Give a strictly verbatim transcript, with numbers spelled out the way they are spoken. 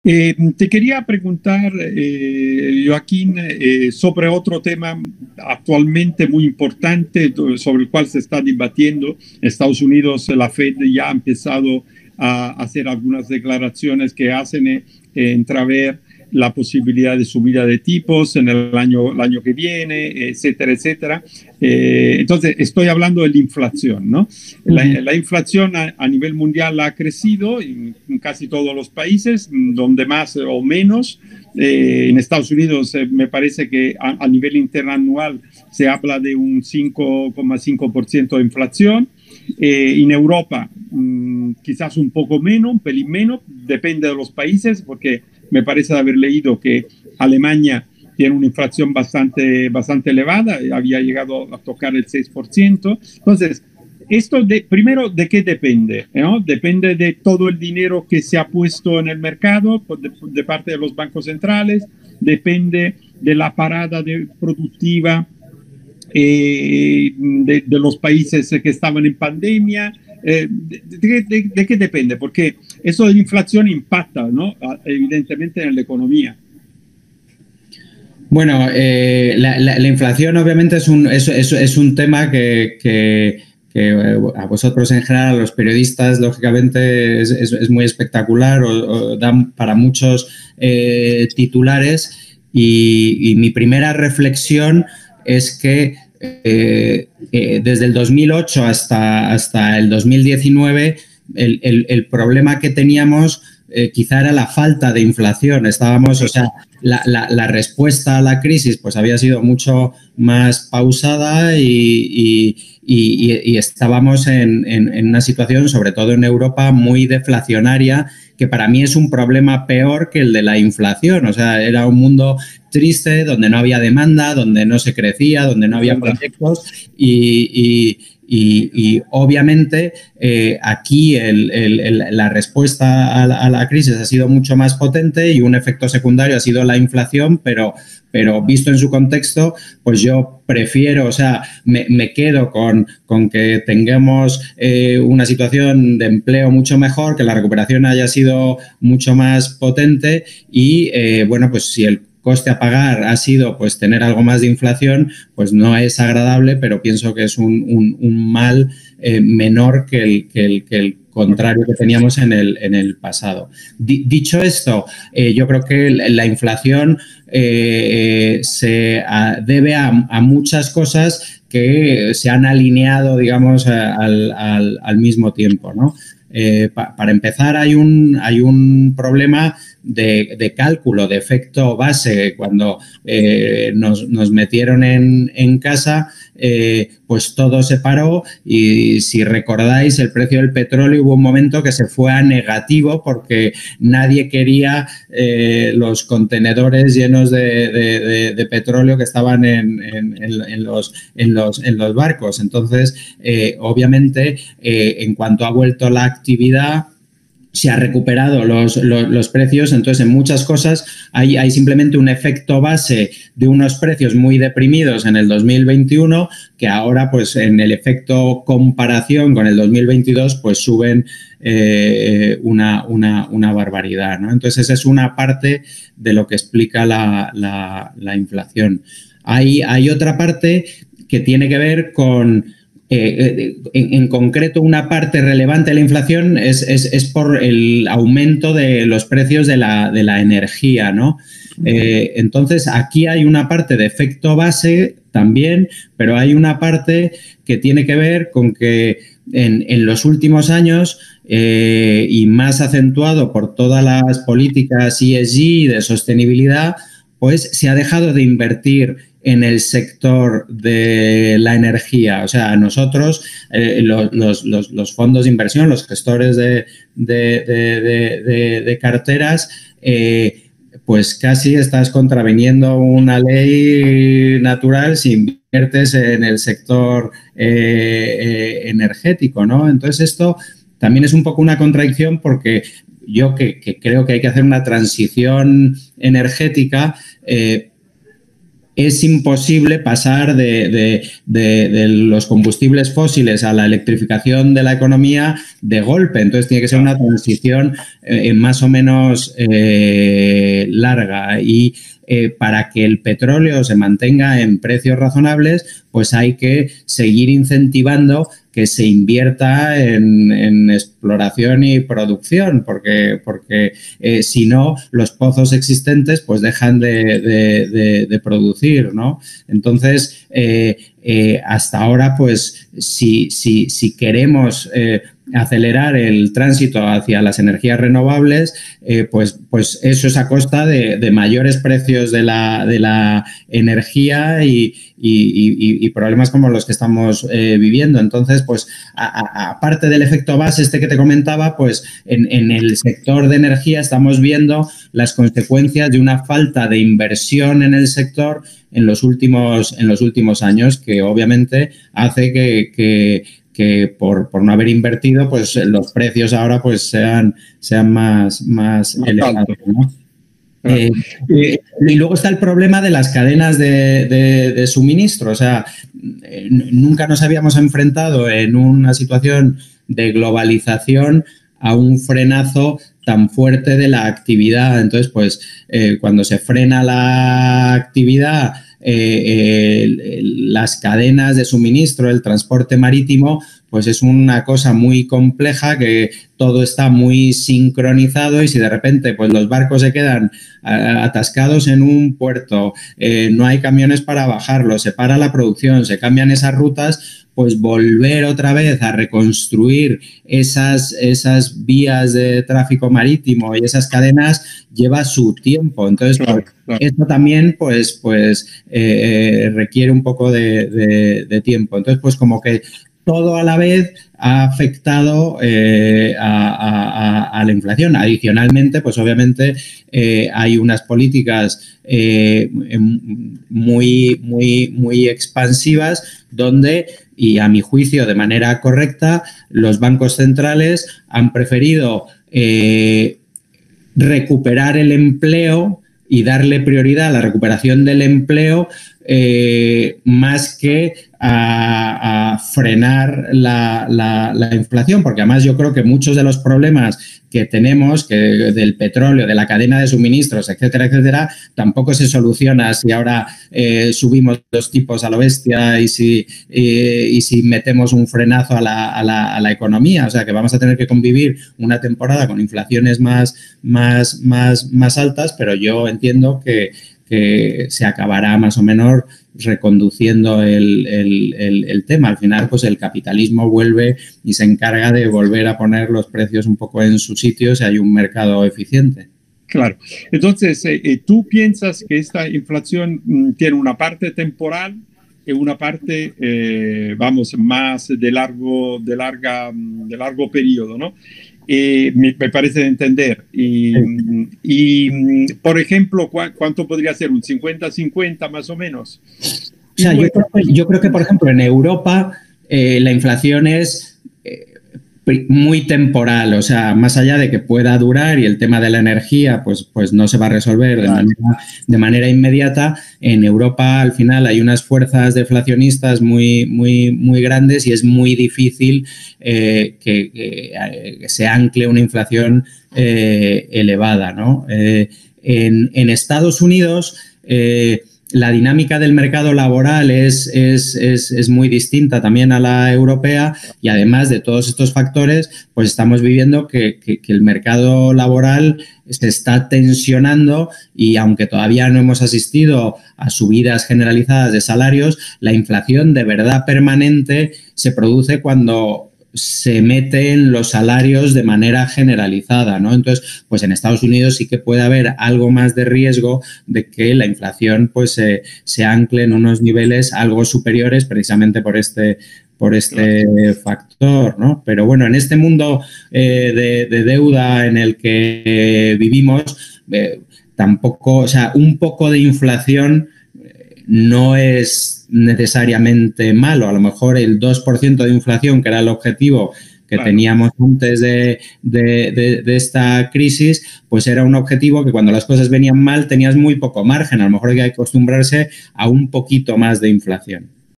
Eh, te quería preguntar, eh, Joaquín, eh, sobre otro tema actualmente muy importante sobre el cual se está debatiendo. Estados Unidos, la Fed ya ha empezado a hacer algunas declaraciones que hacen eh, entrever la posibilidad de subida de tipos en el año, el año que viene, etcétera, etcétera. Eh, entonces, estoy hablando de la inflación, ¿no? La, la inflación a, a nivel mundial ha crecido en, en casi todos los países, donde más o menos. Eh, en Estados Unidos eh, me parece que a, a nivel interanual se habla de un cinco coma cinco por ciento de inflación. Eh, en Europa mmm, quizás un poco menos, un pelín menos, depende de los países, porque me parece haber leído que Alemania tiene una inflación bastante, bastante elevada, había llegado a tocar el seis por ciento. Entonces, esto de, primero, ¿de qué depende? ¿No? Depende de todo el dinero que se ha puesto en el mercado de, de parte de los bancos centrales, depende de la parada de, productiva eh, de, de los países que estaban en pandemia. Eh, de, de, de, ¿De qué depende? Porque eso de la inflación impacta, ¿no? Evidentemente en la economía. Bueno, eh, la, la, la inflación obviamente es un, es, es, es un tema que, que, que a vosotros en general, a los periodistas, lógicamente es, es, es muy espectacular, o, o dan para muchos eh, titulares y, y mi primera reflexión es que eh, eh, desde el dos mil ocho hasta, hasta el dos mil diecinueve el, el, el problema que teníamos eh, quizá era la falta de inflación. Estábamos, o sea, la, la, la respuesta a la crisis pues había sido mucho más pausada y, y, y, y estábamos en, en, en una situación, sobre todo en Europa, muy deflacionaria, que para mí es un problema peor que el de la inflación. O sea, era un mundo triste, donde no había demanda, donde no se crecía, donde no había proyectos y, y, y, y obviamente eh, aquí el, el, el, la respuesta a la, a la crisis ha sido mucho más potente y un efecto secundario ha sido la inflación, pero, pero visto en su contexto, pues yo prefiero, o sea, me, me quedo con, con que tengamos eh, una situación de empleo mucho mejor, que la recuperación haya sido mucho más potente y, eh, bueno, pues si el coste a pagar ha sido pues tener algo más de inflación, pues no es agradable, pero pienso que es un, un, un mal eh, menor que el, que, el, que el contrario que teníamos en el, en el pasado. D- dicho esto, eh, yo creo que la inflación eh, se a, debe a, a muchas cosas que se han alineado, digamos, al, al, al mismo tiempo, ¿no? Eh, pa, para empezar, hay un, hay un problema de, de cálculo, de efecto base. Cuando eh, nos, nos metieron en, en casa, eh, pues todo se paró y si recordáis, el precio del petróleo hubo un momento que se fue a negativo porque nadie quería eh, los contenedores llenos de, de, de, de petróleo que estaban en, en, en, los, en, los, en los barcos. Entonces, eh, obviamente, eh, en cuanto ha vuelto la actividad, se ha recuperado los, los, los precios, entonces en muchas cosas hay, hay simplemente un efecto base de unos precios muy deprimidos en el dos mil veintiuno que ahora pues en el efecto comparación con el dos mil veintidós pues suben eh, una, una, una barbaridad, ¿no? Entonces esa es una parte de lo que explica la, la, la inflación. Hay, hay otra parte que tiene que ver con Eh, en, en concreto, una parte relevante de la inflación es, es, es por el aumento de los precios de la, de la energía, ¿no? Eh, entonces, aquí hay una parte de efecto base también, pero hay una parte que tiene que ver con que en, en los últimos años, eh, y más acentuado por todas las políticas E S G de sostenibilidad, pues se ha dejado de invertir en el sector de la energía. O sea, nosotros, eh, los, los, los fondos de inversión, los gestores de, de, de, de, de, de carteras, eh, pues casi estás contraviniendo una ley natural si inviertes en el sector eh, eh, energético, ¿no? Entonces, esto también es un poco una contradicción porque yo que, que creo que hay que hacer una transición energética, eh, es imposible pasar de, de, de, de los combustibles fósiles a la electrificación de la economía de golpe. Entonces, tiene que ser una transición eh, más o menos eh, larga. Y eh, para que el petróleo se mantenga en precios razonables, pues hay que seguir incentivando que se invierta en, en exploración y producción, porque, porque eh, si no, los pozos existentes pues dejan de, de, de, de producir, ¿no? Entonces, eh, eh, hasta ahora, pues, si, si, si queremos eh, acelerar el tránsito hacia las energías renovables, eh, pues, pues eso es a costa de, de mayores precios de la, de la energía y, y, y, y problemas como los que estamos eh, viviendo. Entonces, pues, aparte del efecto base este que te comentaba, pues en, en el sector de energía estamos viendo las consecuencias de una falta de inversión en el sector en los últimos, en los últimos años, que obviamente hace que, que que por, por no haber invertido, pues los precios ahora pues sean, sean más, más elevados, ¿no? Claro. Eh, eh, y luego está el problema de las cadenas de, de, de suministro. O sea, eh, nunca nos habíamos enfrentado en una situación de globalización a un frenazo tan fuerte de la actividad. Entonces, pues, eh, cuando se frena la actividad, Eh, eh, las cadenas de suministro, el transporte marítimo, pues es una cosa muy compleja, que todo está muy sincronizado, y si de repente pues los barcos se quedan a, atascados en un puerto, eh, no hay camiones para bajarlos, se para la producción, se cambian esas rutas, pues volver otra vez a reconstruir esas, esas vías de tráfico marítimo y esas cadenas lleva su tiempo. Entonces, claro, pues, claro. Esto también pues, pues eh, requiere un poco de, de, de tiempo. Entonces, pues como que todo a la vez ha afectado eh, a, a, a la inflación. Adicionalmente, pues obviamente eh, hay unas políticas eh, muy, muy, muy expansivas donde, y a mi juicio de manera correcta, los bancos centrales han preferido eh, recuperar el empleo y darle prioridad a la recuperación del empleo eh, más que a, a frenar la, la, la inflación, porque además yo creo que muchos de los problemas que tenemos, que del petróleo, de la cadena de suministros, etcétera, etcétera, tampoco se soluciona si ahora eh, subimos los tipos a lo bestia y si, eh, y si metemos un frenazo a la, a, la, a la economía. O sea, que vamos a tener que convivir una temporada con inflaciones más, más, más, más altas, pero yo entiendo que, que se acabará más o menos reconduciendo el, el, el, el tema. Al final, pues el capitalismo vuelve y se encarga de volver a poner los precios un poco en su sitio si hay un mercado eficiente. Claro. Entonces, eh, ¿tú piensas que esta inflación mm, tiene una parte temporal y una parte, eh, vamos, más de largo, de larga, de largo periodo, ¿no? Eh, me, me parece de entender. Y, sí. y, por ejemplo, ¿cu ¿cuánto podría ser? ¿Un cincuenta cincuenta más o menos? O sea, yo creo, yo creo que, por ejemplo, en Europa eh, la inflación es eh, muy temporal. O sea, más allá de que pueda durar y el tema de la energía pues, pues no se va a resolver de manera, de manera inmediata, en Europa al final hay unas fuerzas deflacionistas muy, muy, muy grandes y es muy difícil eh, que, que, que se ancle una inflación eh, elevada, ¿no? Eh, en, en Estados Unidos eh, la dinámica del mercado laboral es, es, es, es muy distinta también a la europea, y además de todos estos factores, pues estamos viviendo que, que, que el mercado laboral se está tensionando, y aunque todavía no hemos asistido a subidas generalizadas de salarios, la inflación de verdad permanente se produce cuando se mete en los salarios de manera generalizada, ¿no? Entonces, pues en Estados Unidos sí que puede haber algo más de riesgo de que la inflación pues se, se ancle en unos niveles algo superiores, precisamente por este por este factor, ¿no? Pero bueno, en este mundo eh, de, de deuda en el que eh, vivimos, eh, tampoco, o sea, un poco de inflación no es necesariamente malo. A lo mejor el dos por ciento de inflación, que era el objetivo que Claro. teníamos antes de, de, de, de esta crisis, pues era un objetivo que cuando las cosas venían mal tenías muy poco margen. A lo mejor hay que acostumbrarse a un poquito más de inflación.